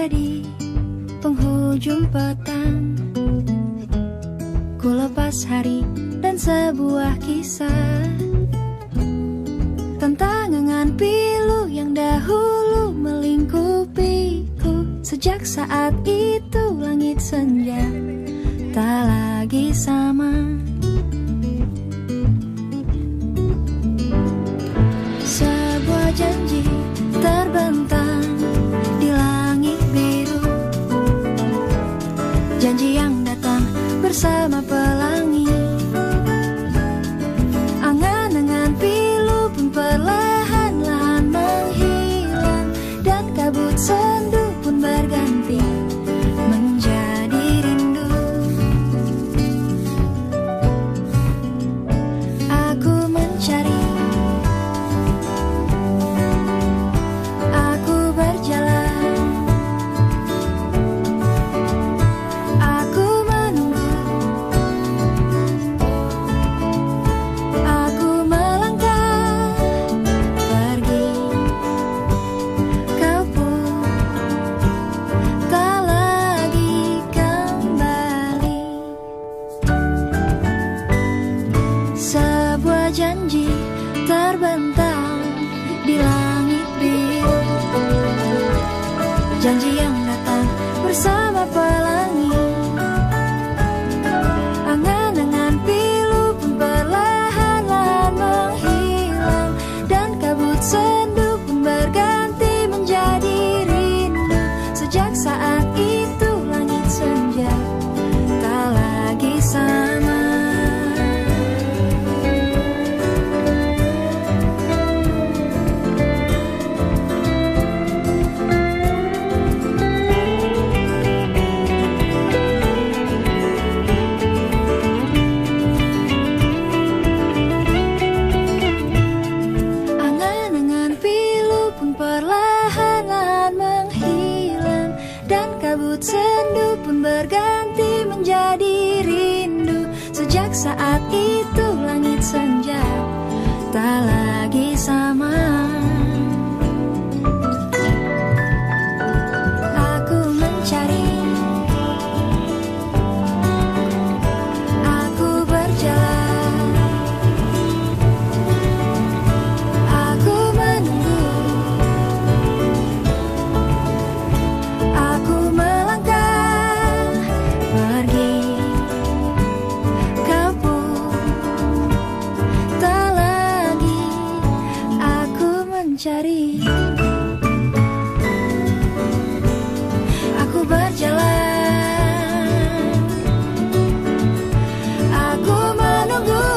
Sudah di penghujung petang, ku lepas hari dan sebuah kisah tentang angan pilu yang dahulu melingkupiku. Sejak saat itu langit senja tak lagi sama. Sebuah janji terbentang di langit biru, janji yang datang bersama pelangi. Angan-angan pilu pun perlahan-lahan menghilang, dan kabut sendu pun berganti menjadi rindu. Aku mencari, aku berjalan, aku menunggu, aku melangkah pergi. Kau pun tak lagi kembali. Sebuah janji terbentang di langit biru, janji yang datang bersama pelangi. Angan-angan pilu pun perlahan-lahan menghilang, dan kabut sendu pun berganti menjadi rindu. Sejak saat itu langit senja tak lagi sama. Angan-angan pilu pun perlahan-lahan menghilang, dan kabut sendu pun berganti menjadi rindu. Sejak saat itu langit senja tak lagi sama. Aku mencari, aku berjalan, aku menunggu, aku melangkah pergi. Kau pun tak lagi, aku mencari, aku berjalan, aku menunggu,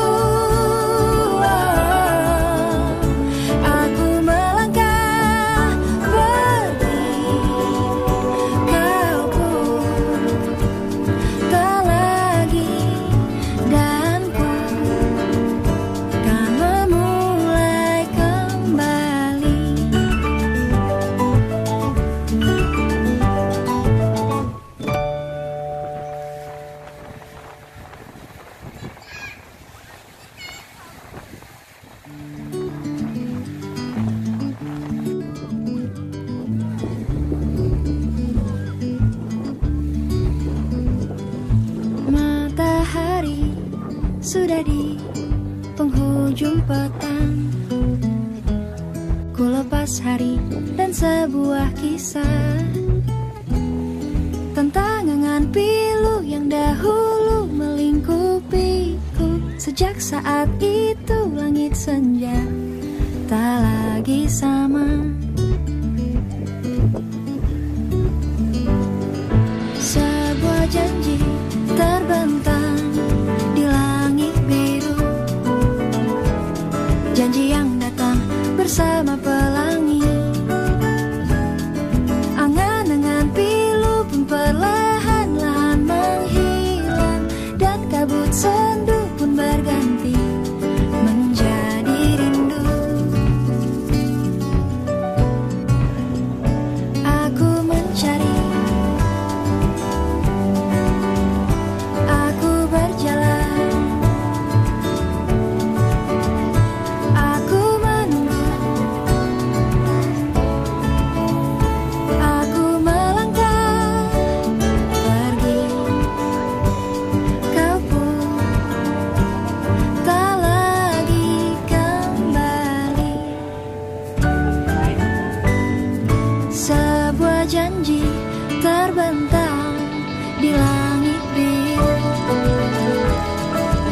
aku melangkah pergi. Kau pun tak lagi, dan pun kan memulai kembali. Matahari sudah di penghujung petang, ku lepas hari dan sebuah kisah tentang angan pilu yang dahulu melingkupiku. Sejak saat itu langit senja tak lagi sama. Sebuah janji terbentang di langit biru, janji yang datang bersama pelangi. Angan-angan pilu pun perlahan-lahan menghilang, dan kabut sendu pun berganti menjadi rindu. Aku mencari, aku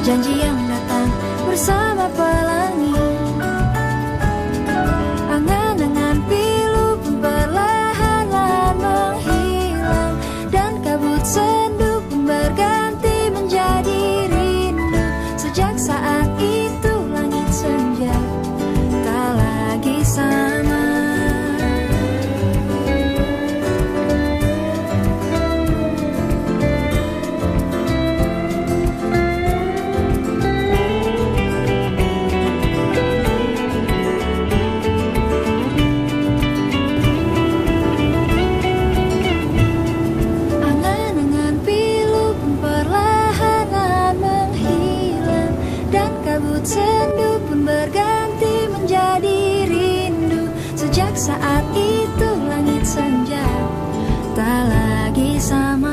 janji yang datang bersama pelangi. Angan-angan pilu pun perlahan-lahan menghilang, dan kabut sendu pun berganti menjadi rindu. Sejak saat itu langit senja tak lagi sama. Sendu pun berganti menjadi rindu. Sejak saat itu langit senja tak lagi sama.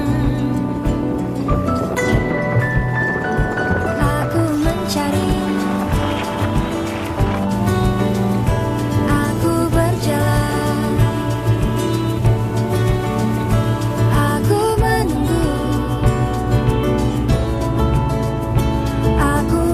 Aku mencari, aku berjalan, aku menunggu, aku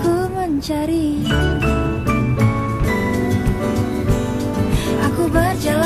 cari. Aku berjalan,